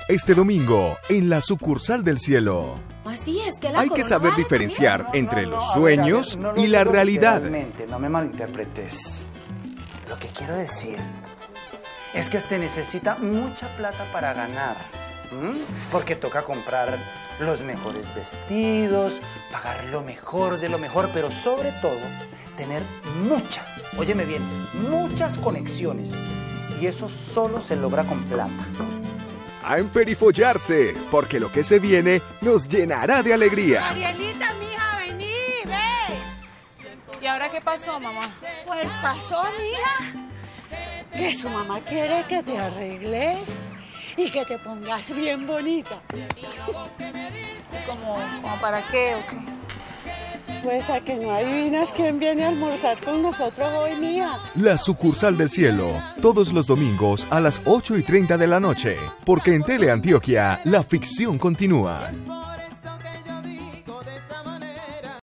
este domingo en la sucursal del cielo. Así es que la Hay que saber diferenciar entre los sueños No, y la realidad. literalmente, no me malinterpretes. Lo que quiero decir es que se necesita mucha plata para ganar. Porque toca comprar los mejores vestidos, pagar lo mejor de lo mejor, pero sobre todo tener muchas, óyeme bien, muchas conexiones. Y eso solo se logra con plata. A emperifollarse, porque lo que se viene nos llenará de alegría. Arielita, mija, vení, ve. ¿Y ahora qué pasó, mamá? Pues pasó, mija, que su mamá quiere que te arregles y que te pongas bien bonita. ¿Cómo para qué o qué? Pues a que no adivinas quién viene a almorzar con nosotros hoy, mía. La sucursal del cielo, todos los domingos a las 8:30 de la noche, porque en Teleantioquia la ficción continúa.